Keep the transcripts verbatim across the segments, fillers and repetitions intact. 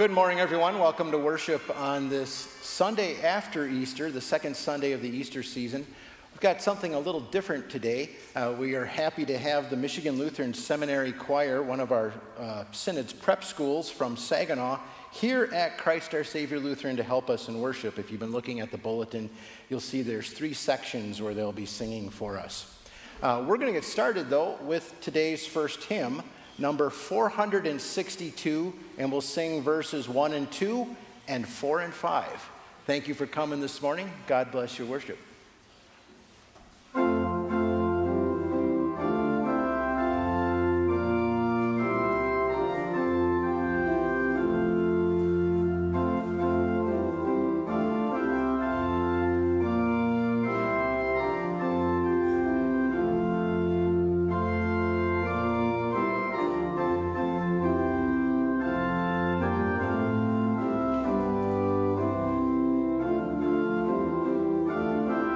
Good morning, everyone. Welcome to worship on this Sunday after Easter, the second Sunday of the Easter season. We've got something a little different today. Uh, we are happy to have the Michigan Lutheran Seminary Choir, one of our uh, Synod's prep schools from Saginaw, here at Christ Our Savior Lutheran to help us in worship. If you've been looking at the bulletin, you'll see there's three sections where they'll be singing for us. Uh, we're going to get started, though, with today's first hymn, number four hundred sixty-two, and we'll sing verses one and two and four and five. Thank you for coming this morning. God bless your worship. Thank you.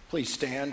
Please stand.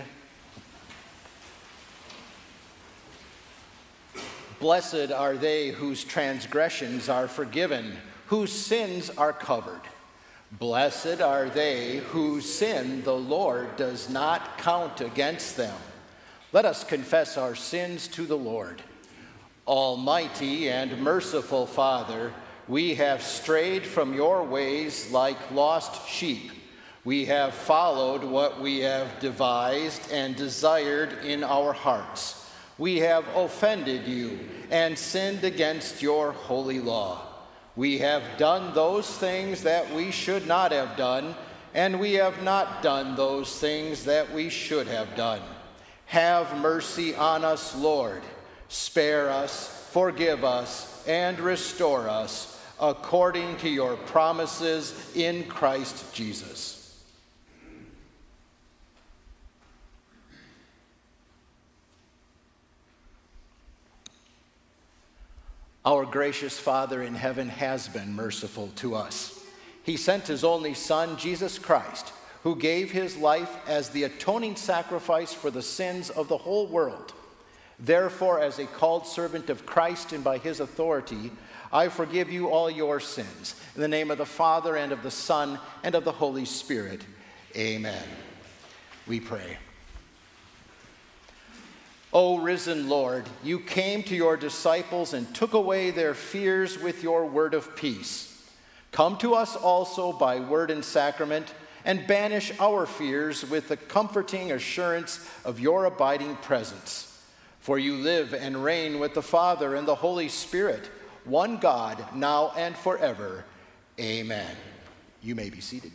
Blessed are they whose transgressions are forgiven, whose sins are covered. Blessed are they whose sin the Lord does not count against them. Let us confess our sins to the Lord. Almighty and merciful Father, we have strayed from your ways like lost sheep. We have followed what we have devised and desired in our hearts. We have offended you and sinned against your holy law. We have done those things that we should not have done, and we have not done those things that we should have done. Have mercy on us, Lord. Spare us, forgive us, and restore us, according to your promises in Christ Jesus. Our gracious Father in heaven has been merciful to us. He sent his only Son, Jesus Christ, who gave his life as the atoning sacrifice for the sins of the whole world. Therefore, as a called servant of Christ and by his authority, I forgive you all your sins. In the name of the Father, and of the Son, and of the Holy Spirit. Amen. We pray. O risen Lord, you came to your disciples and took away their fears with your word of peace. Come to us also by word and sacrament, and banish our fears with the comforting assurance of your abiding presence. For you live and reign with the Father and the Holy Spirit, one God, now and forever. Amen. You may be seated.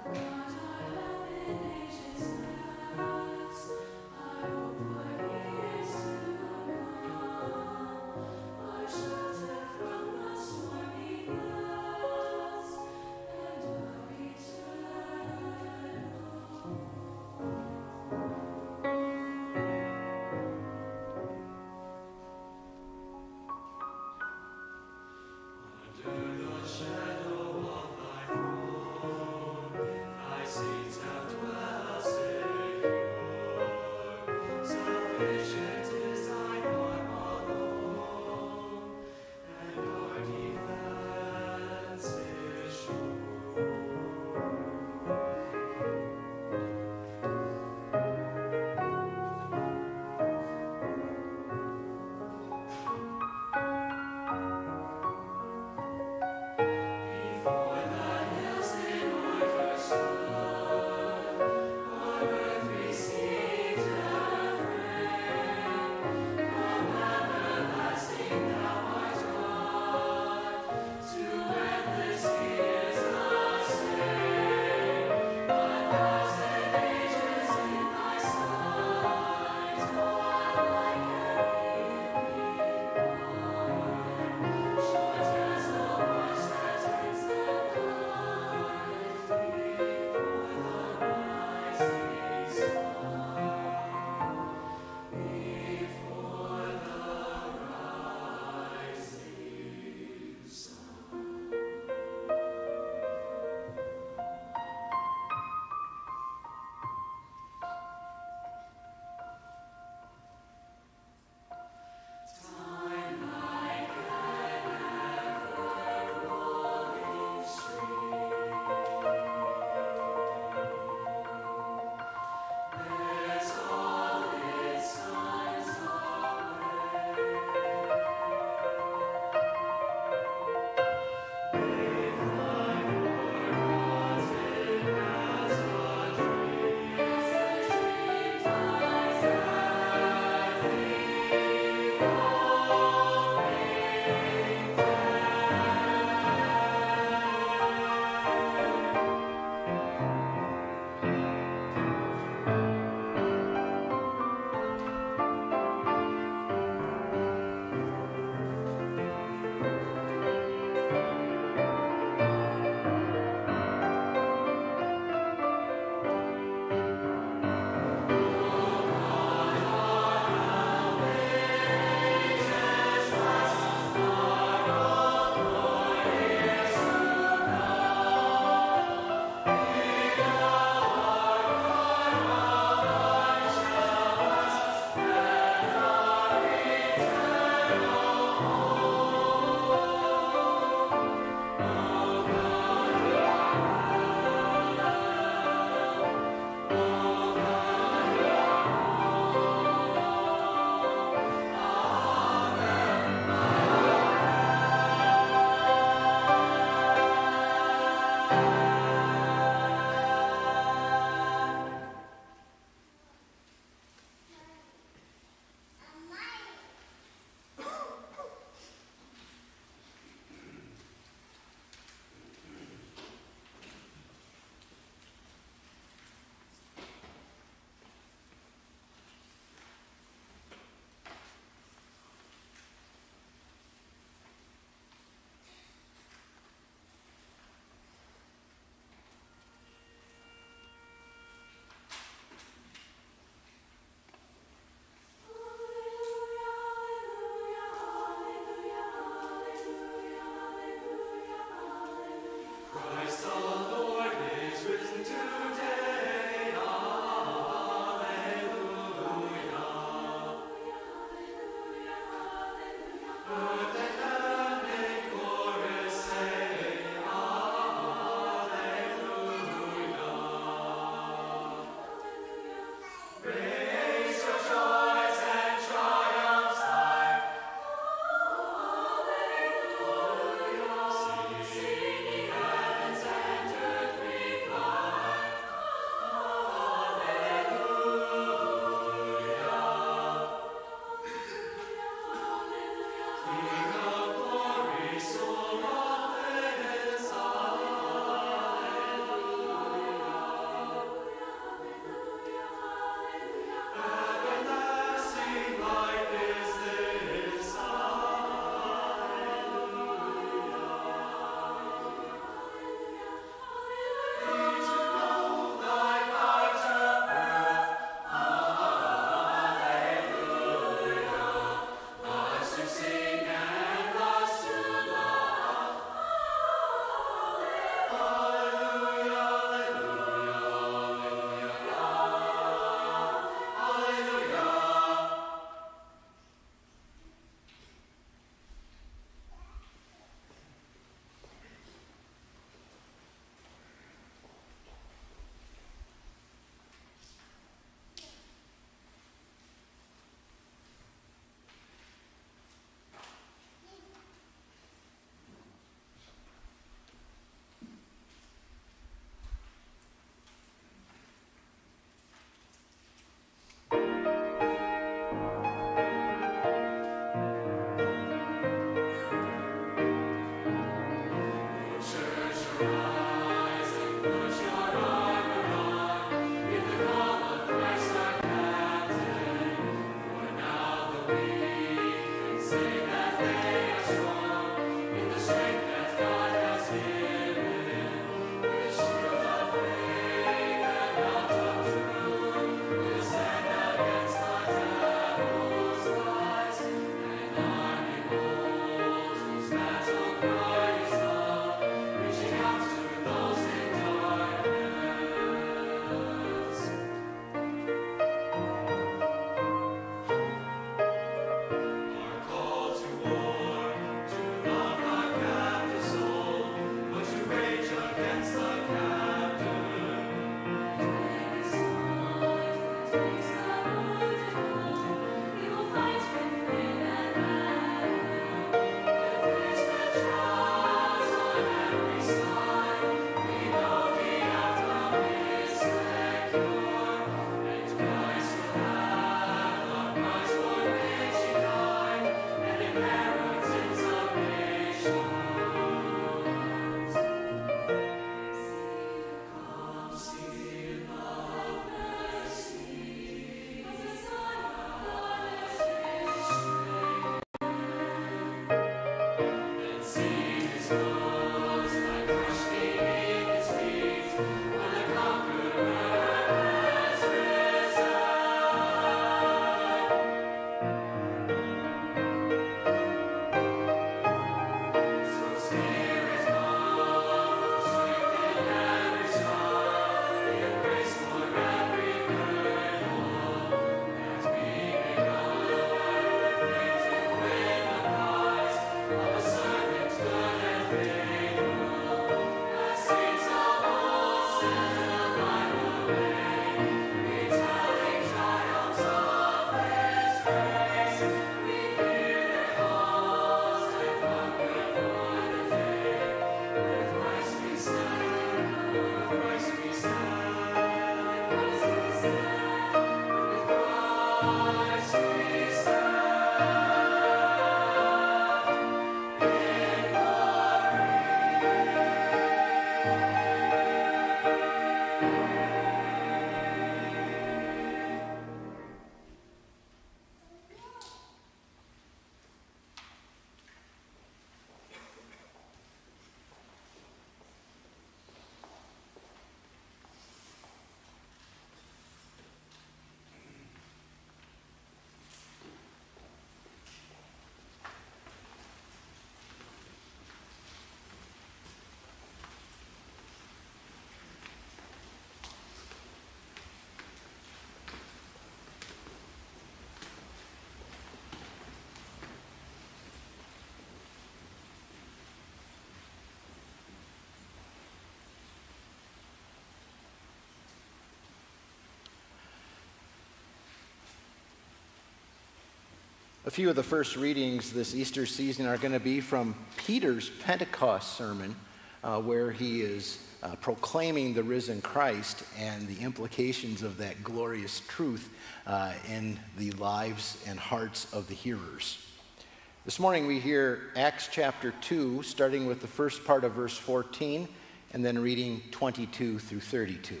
A few of the first readings this Easter season are going to be from Peter's Pentecost sermon, uh, where he is uh, proclaiming the risen Christ and the implications of that glorious truth uh, in the lives and hearts of the hearers. This morning we hear Acts chapter two, starting with the first part of verse fourteen, and then reading twenty-two through thirty-two.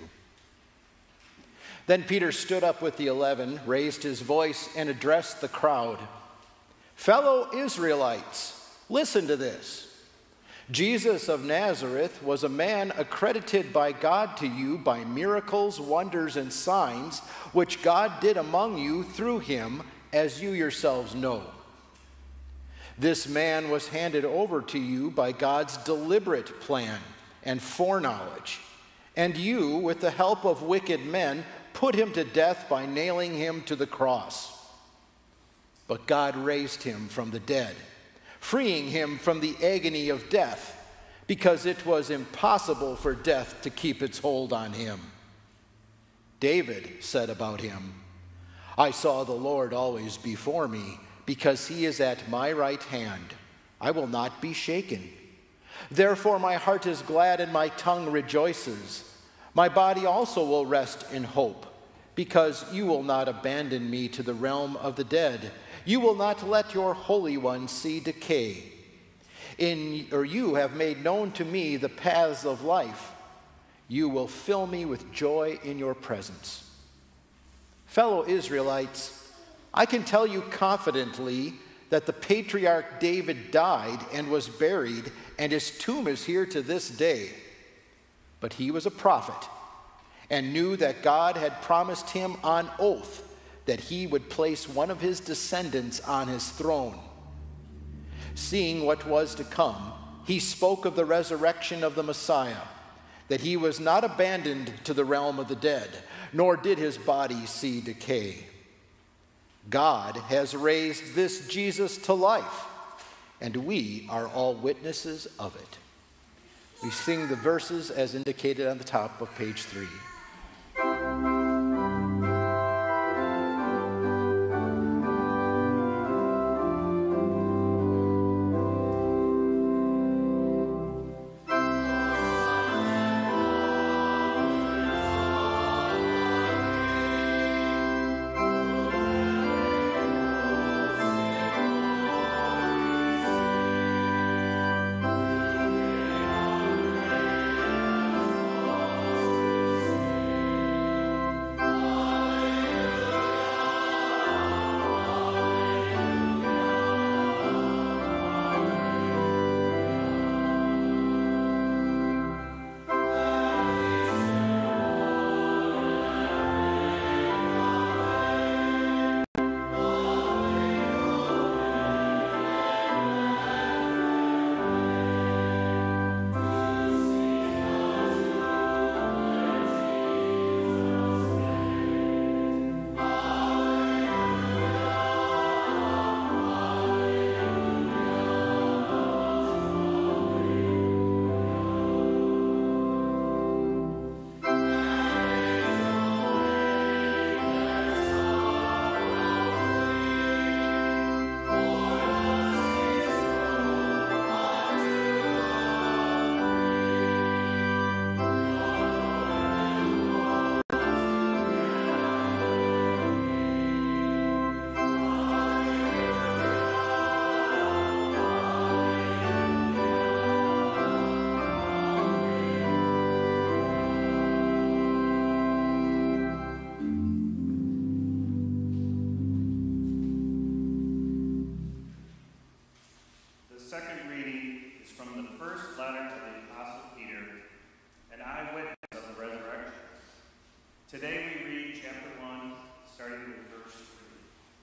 Then Peter stood up with the eleven, raised his voice, and addressed the crowd. "Fellow Israelites, listen to this. Jesus of Nazareth was a man accredited by God to you by miracles, wonders, and signs, which God did among you through him, as you yourselves know. This man was handed over to you by God's deliberate plan and foreknowledge, and you, with the help of wicked men, put him to death by nailing him to the cross. But God raised him from the dead, freeing him from the agony of death, because it was impossible for death to keep its hold on him. David said about him, 'I saw the Lord always before me, because he is at my right hand. I will not be shaken. Therefore my heart is glad and my tongue rejoices. My body also will rest in hope, because you will not abandon me to the realm of the dead. You will not let your Holy One see decay. In, or you have made known to me the paths of life. You will fill me with joy in your presence.' Fellow Israelites, I can tell you confidently that the patriarch David died and was buried, and his tomb is here to this day. But he was a prophet and knew that God had promised him on oath that he would place one of his descendants on his throne. Seeing what was to come, he spoke of the resurrection of the Messiah, that he was not abandoned to the realm of the dead, nor did his body see decay. God has raised this Jesus to life, and we are all witnesses of it." We sing the verses as indicated on the top of page three. Today we read chapter one, starting with verse three.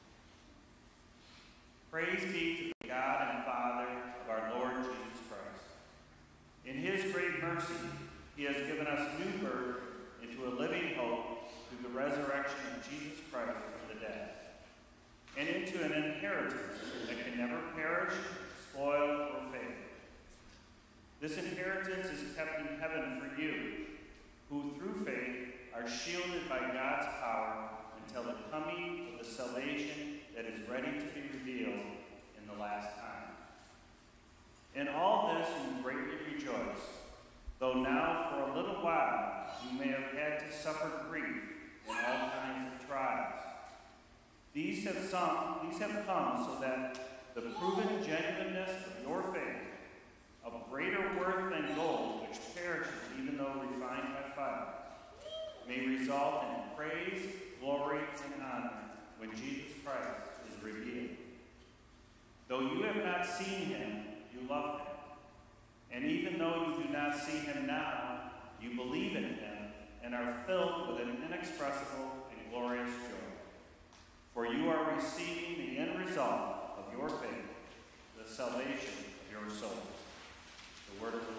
Praise be to the God and Father of our Lord Jesus Christ. In his great mercy, he has given us new birth into a living hope through the resurrection of Jesus Christ from the dead, and into an inheritance that can never perish, spoil, or fade. This inheritance is kept in heaven for you, who through faith are shielded by God's power until the coming of the salvation that is ready to be revealed in the last time. In all this you greatly rejoice, though now for a little while you may have had to suffer grief in all kinds of trials. These have, some, these have come so that the proven genuineness of your faith, of greater worth than gold, which perishes even though refined by fire, may result in praise, glory, and honor when Jesus Christ is revealed. Though you have not seen him, you love him. And even though you do not see him now, you believe in him and are filled with an inexpressible and glorious joy. For you are receiving the end result of your faith, the salvation of your souls. The word of the Lord.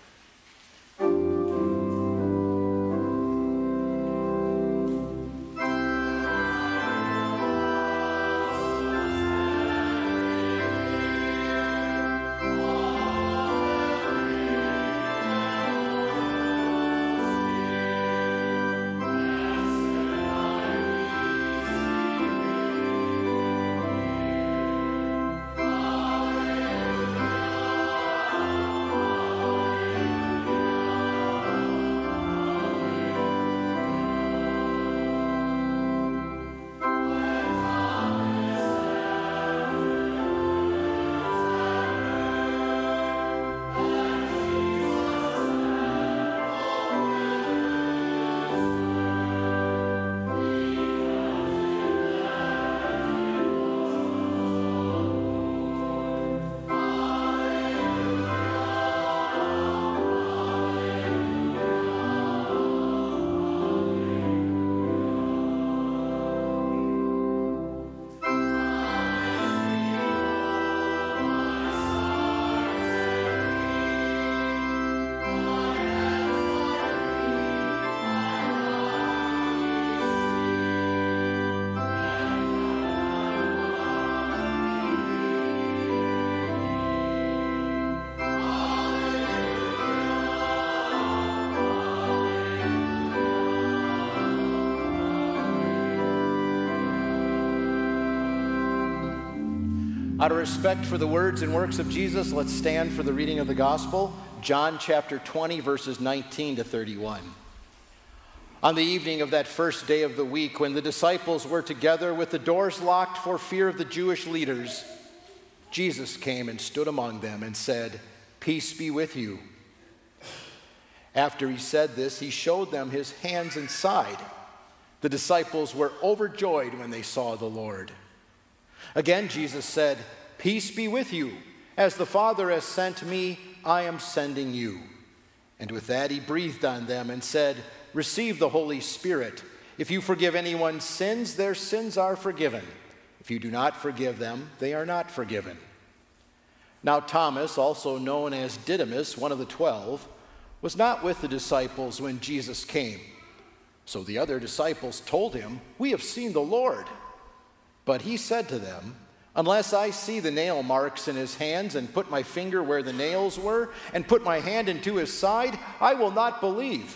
Out of respect for the words and works of Jesus, let's stand for the reading of the gospel, John chapter twenty, verses nineteen to thirty-one. On the evening of that first day of the week, when the disciples were together with the doors locked for fear of the Jewish leaders, Jesus came and stood among them and said, "Peace be with you." After he said this, he showed them his hands and side. The disciples were overjoyed when they saw the Lord. Again, Jesus said, "Peace be with you. As the Father has sent me, I am sending you." And with that, he breathed on them and said, "Receive the Holy Spirit. If you forgive anyone's sins, their sins are forgiven. If you do not forgive them, they are not forgiven." Now Thomas, also known as Didymus, one of the twelve, was not with the disciples when Jesus came. So the other disciples told him, "We have seen the Lord." But he said to them, "Unless I see the nail marks in his hands and put my finger where the nails were and put my hand into his side, I will not believe."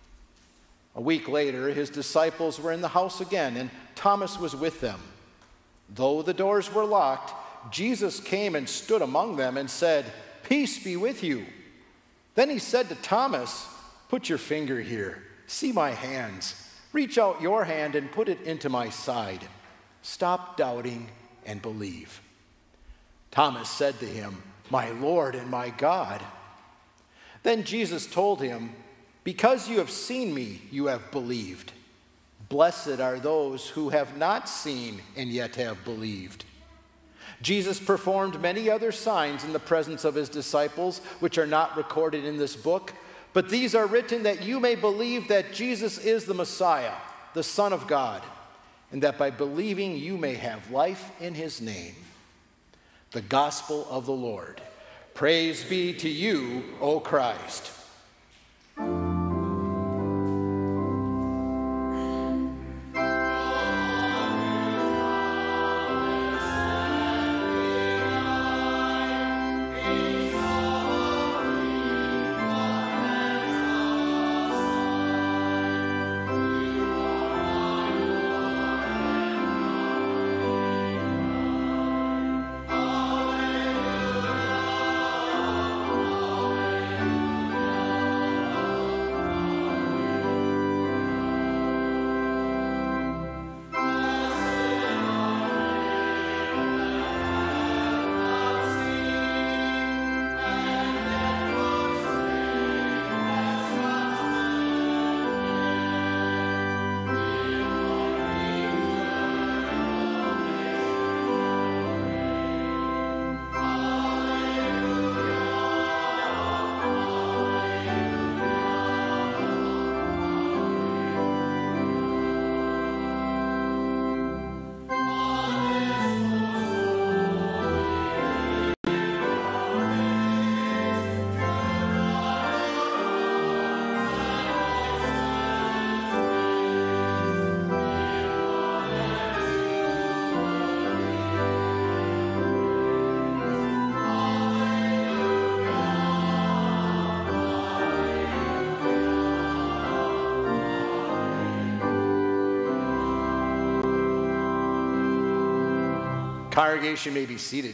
A week later, his disciples were in the house again, and Thomas was with them. Though the doors were locked, Jesus came and stood among them and said, "Peace be with you." Then he said to Thomas, "Put your finger here. See my hands. Reach out your hand and put it into my side. Stop doubting and believe." Thomas said to him, "My Lord and my God." Then Jesus told him, "Because you have seen me, you have believed. Blessed are those who have not seen and yet have believed." Jesus performed many other signs in the presence of his disciples, which are not recorded in this book, but these are written that you may believe that Jesus is the Messiah, the Son of God, and that by believing you may have life in his name. The gospel of the Lord. Praise be to you, O Christ. Congregation may be seated.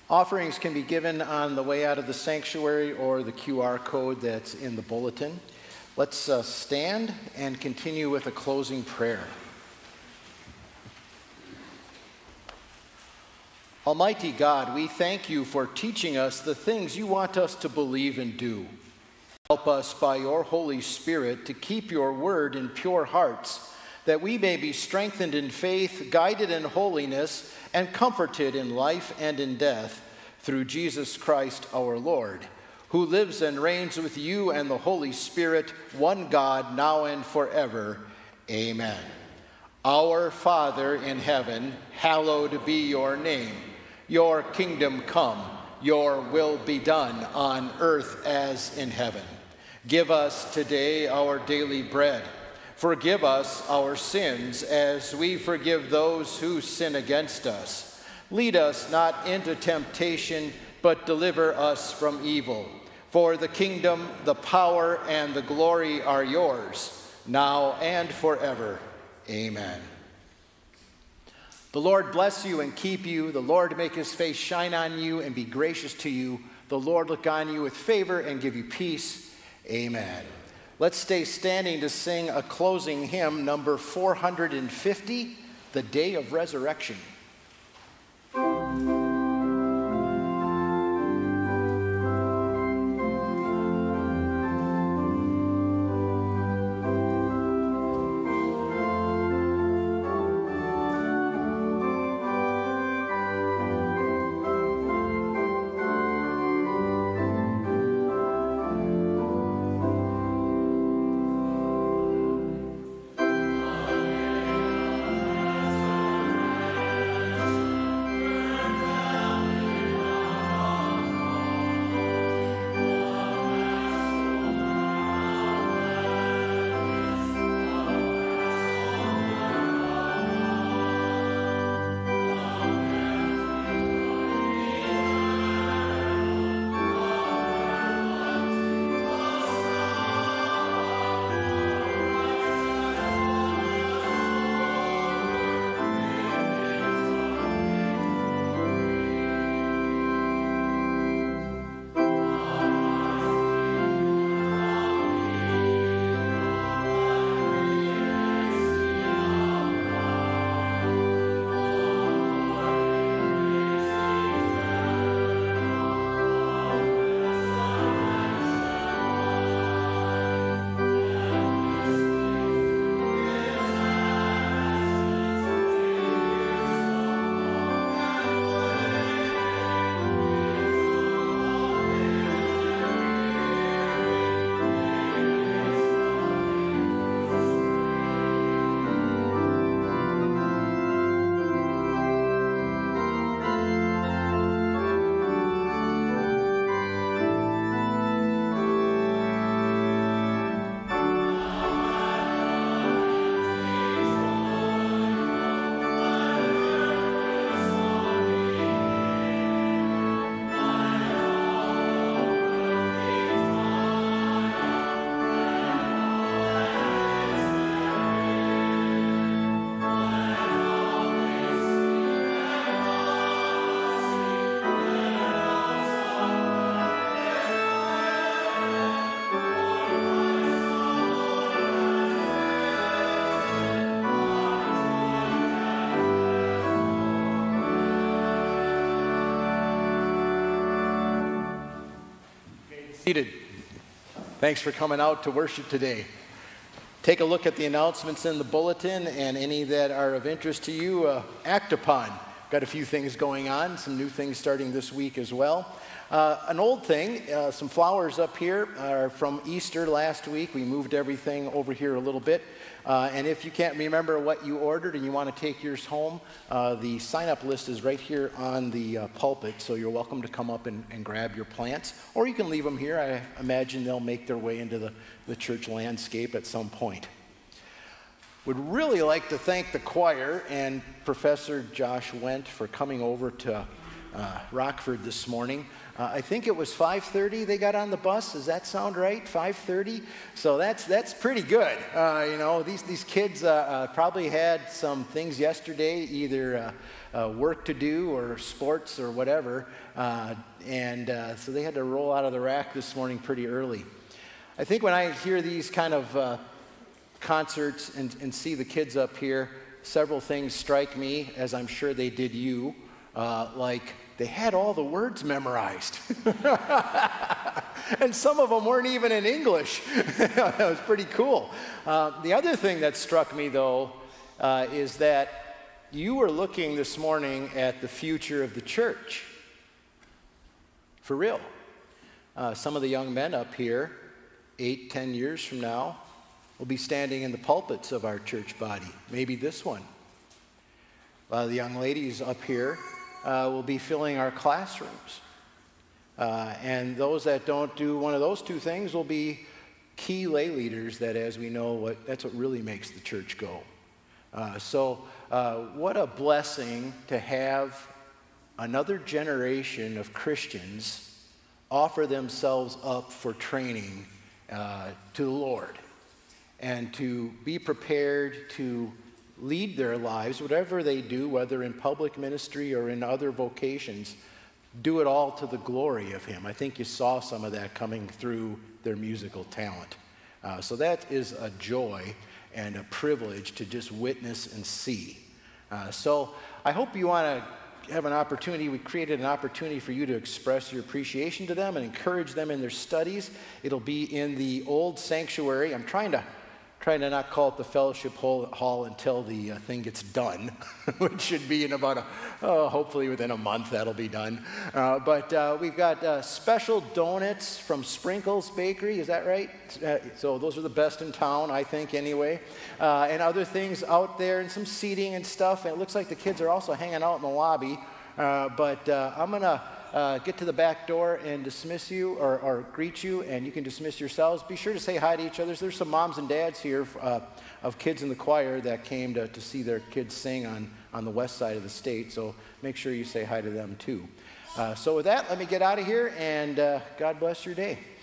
Offerings can be given on the way out of the sanctuary or the Q R code that's in the bulletin. Let's uh, stand and continue with a closing prayer. Almighty God, we thank you for teaching us the things you want us to believe and do. Help us by your Holy Spirit to keep your word in pure hearts, that we may be strengthened in faith, guided in holiness, and comforted in life and in death, through Jesus Christ our Lord, who lives and reigns with you and the Holy Spirit, one God, now and forever. Amen. Our Father in heaven, hallowed be your name. Your kingdom come, your will be done on earth as in heaven. Give us today our daily bread. Forgive us our sins as we forgive those who sin against us. Lead us not into temptation, but deliver us from evil. For the kingdom, the power, and the glory are yours, now and forever. Amen. The Lord bless you and keep you. The Lord make his face shine on you and be gracious to you. The Lord look on you with favor and give you peace. Amen. Let's stay standing to sing a closing hymn, number four hundred fifty, The Day of Resurrection. Seated. Thanks for coming out to worship today. Take a look at the announcements in the bulletin, and any that are of interest to you, uh, act upon. Got a few things going on, some new things starting this week as well. Uh, an old thing, uh, some flowers up here are from Easter last week. We moved everything over here a little bit. Uh, and if you can't remember what you ordered and you want to take yours home, uh, the sign-up list is right here on the uh, pulpit, so you're welcome to come up and, and grab your plants. Or you can leave them here. I imagine they'll make their way into the, the church landscape at some point. Would really like to thank the choir and Professor Josh Wendt for coming over to uh, Rockford this morning. Uh, I think it was five thirty they got on the bus. Does that sound right? five thirty? So that's that's pretty good. Uh, you know, these, these kids uh, uh, probably had some things yesterday, either uh, uh, work to do or sports or whatever. Uh, and uh, so they had to roll out of the rack this morning pretty early. I think when I hear these kind of uh, concerts and, and see the kids up here, several things strike me, as I'm sure they did you, uh, like they had all the words memorized. And some of them weren't even in English. That was pretty cool. Uh, the other thing that struck me, though, uh, is that you were looking this morning at the future of the church. For real. Uh, some of the young men up here, eight, ten years from now, will be standing in the pulpits of our church body. Maybe this one. A lot of the young ladies up here uh, will be filling our classrooms. Uh, and those that don't do one of those two things will be key lay leaders that, as we know, what, that's what really makes the church go. Uh, so uh, what a blessing to have another generation of Christians offer themselves up for training uh, to the Lord, and to be prepared to lead their lives, whatever they do, whether in public ministry or in other vocations, do it all to the glory of Him. I think you saw some of that coming through their musical talent. Uh, so that is a joy and a privilege to just witness and see. Uh, so I hope you want to have an opportunity. We created an opportunity for you to express your appreciation to them and encourage them in their studies. It'll be in the old sanctuary. I'm trying to trying to not call it the fellowship hall until the uh, thing gets done, which should be in about a, oh, hopefully within a month that'll be done. Uh, but uh, we've got uh, special donuts from Sprinkles Bakery, is that right? Uh, so those are the best in town, I think, anyway. Uh, and other things out there, and some seating and stuff. And it looks like the kids are also hanging out in the lobby. Uh, but uh, I'm going to uh, get to the back door and dismiss you, or, or greet you, and you can dismiss yourselves. Be sure to say hi to each other. There's some moms and dads here uh, of kids in the choir that came to, to see their kids sing on, on the west side of the state, so make sure you say hi to them too. Uh, so with that, let me get out of here, and uh, God bless your day.